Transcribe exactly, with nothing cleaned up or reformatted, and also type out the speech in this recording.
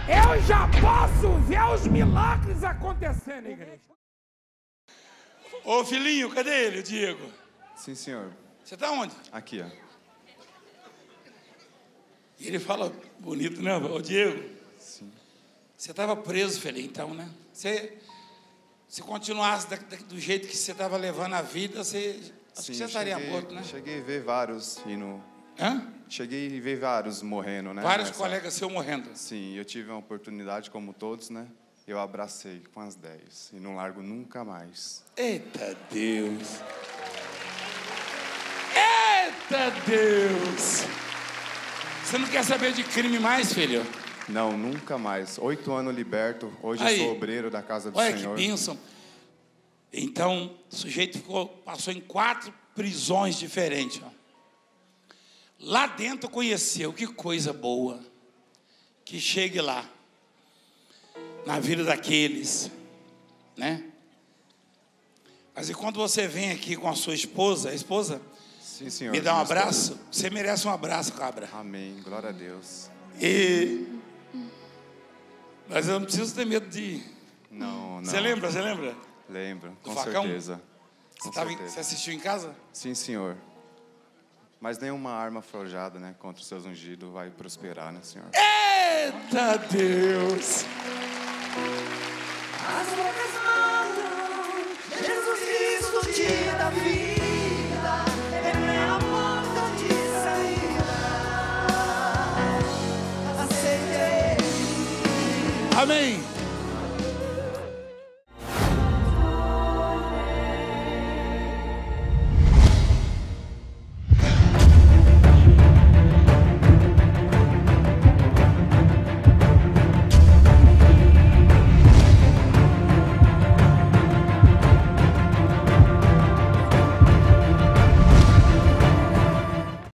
Eu já posso ver os milagres acontecendo, igreja. Ô, filhinho, cadê ele, o Diego? Sim, senhor. Você tá onde? Aqui, ó. E ele fala bonito, né, ô Diego? Sim. Você estava preso, filho, então, né? Você, se continuasse da, da, do jeito que você estava levando a vida, você, acho Sim, que você estaria cheguei, morto, né? Cheguei a ver vários indo... Hã? Cheguei a ver vários morrendo, né? Vários nessa... colegas seus morrendo. Sim, eu tive uma oportunidade, como todos, né? Eu abracei com as dez e não largo nunca mais. Eita Deus! Eita Deus! Você não quer saber de crime mais, filho? Não, nunca mais. Oito anos liberto. Hoje Aí. eu sou obreiro da casa do Olha Senhor. que bênção. Então, o sujeito ficou, passou em quatro prisões diferentes. Ó. Lá dentro conheceu, que coisa boa. Que chegue lá, na vida daqueles, né? Mas e quando você vem aqui com a sua esposa, a esposa... Sim, senhor. Me dá um Minha abraço? esposa. Você merece um abraço, cabra. Amém. Glória a Deus. E... Mas eu não preciso ter medo de ir. Não, não. Você lembra? Você lembra? Lembro, com facão? certeza. Você, Com tava em... certeza. Você assistiu em casa? Sim, senhor. Mas nenhuma arma forjada, né, contra os seus ungidos vai prosperar, né, senhor? Eita Deus! As bocas falam, Jesus Cristo te dá vida, Ele é a porta de saída. Aceitei. Amém!